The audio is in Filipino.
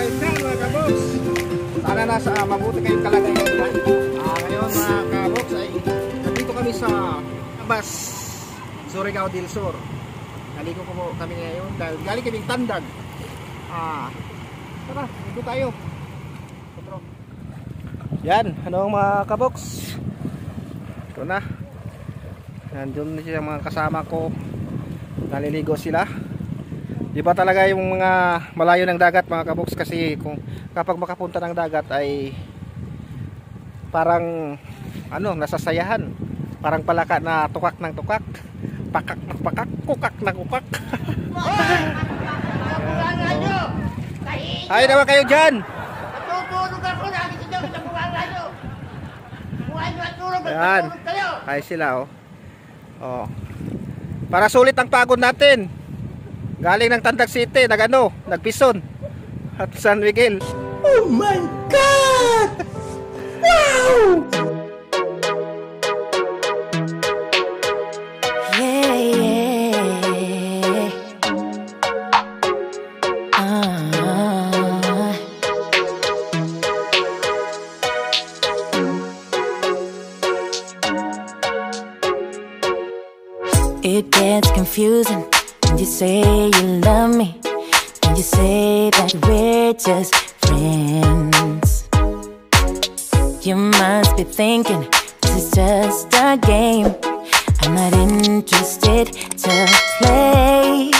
kayo dyan mga kabox. Sana nasa mabuti kayong kalagayan dyan. Ngayon mga kabox ay nandito kami sa Abas, Surigao del Sur. Naligo ko po kami ngayon dahil galing kaming Tandag. Tara, dito tayo. Yan, ano mga kabox? Ito na. Nandun siya mga kasama ko. Naliligo sila. Iba talaga yung mga malayo ng dagat mga kabox, kasi kung kapag makapunta ng dagat ay parang nasasayahan. Parang palaka na tukak ng tukak, pakak ng pakak, kukak ng kukak. Ay naman kayo dyan. Ayan, ay sila oh. Para sulit ang pagod natin. Galing ng Tandag City, nagpison at San Miguel. Oh my God! Wow! Yeah, yeah. It gets confusing when you say you love me, when you say that we're just friends. You must be thinking this is just a game. I'm not interested to play.